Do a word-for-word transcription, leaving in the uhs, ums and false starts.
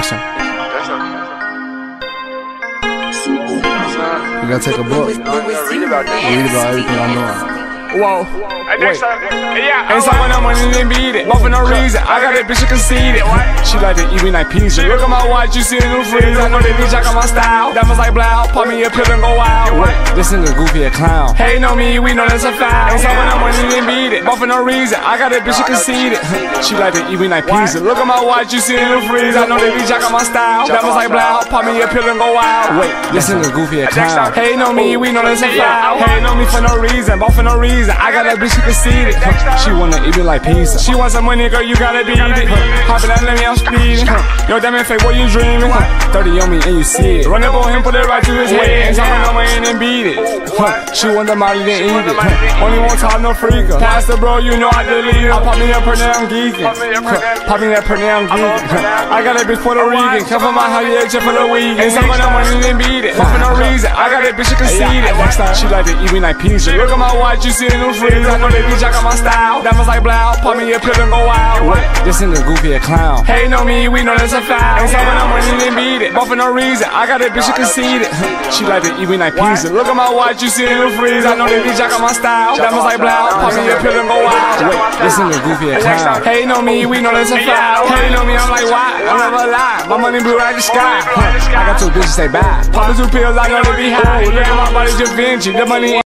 Fiction. You gotta take a book. Read about that. Read about everything I know. Whoa, wait. Ain't someone I'm winning and beat it. But for no reason, I got that bitch conceited. She like to eat me like pizza. Look at my watch, you see a new freeze. I know that bitch, I got my style. Diamonds like blow, pop me a pill and go wild. Wait, this nigga goofy a clown. Hey, know me, we know that's a foul. Ain't someone I'm winning and beat it. But for no reason, I got that bitch conceited. She like to eat me like pizza. Look at my watch, you see a new freeze. I know that bitch, I got my style. Diamonds like blow, pop me a pill and go wild. Wait, this nigga goofy a clown. Hey, know me, we know that's a foul. Hey, know me for no reason, but for no reason, I got that bitch conceited. She wanna eat me like pizza. She wants some money, girl, you gotta beat it. Hoppin' out, let me, I'm speeding. Yo, that man fake, what you dreaming? thirty on me and you see it. Run up on him, put it right to his head. Ain't talking no man and beat it. She want the molly, then eat it. Only one time, no freaker. Pastor, bro, you know I delete it. I pop me up per now, I'm geeking. Pop me up per now, I'm geeking. I got that bitch Puerto Rican. Cover my high extra for the week. Ain't talking no money, then beat it. For no reason, I got that bitch conceited. She like to eat me like pizza. Look at my watch, you see a new freeze. I know that bitch, I got my style. Diamonds like blow, pop me a pill and go wild. Wait, this nigga goofy a clown. Hey, know me, we know that's a foul. Ain't someone I'm winning and beat it. But for no reason, I got that bitch conceited. She like to eat me like pizza. Look at my watch, you see a new freeze. I know that bitch, I got my style. Diamonds like blow, pop me a pill and go wild. Wait, this nigga goofy a clown. Hey, know me, we know that's a foul. Hey, know me, I'm like, why? I'm never lie. My money blue like the sky. I got two bitches say bye. Poppin' two pills, I know they be high. Look at my body, Da Vinci. The money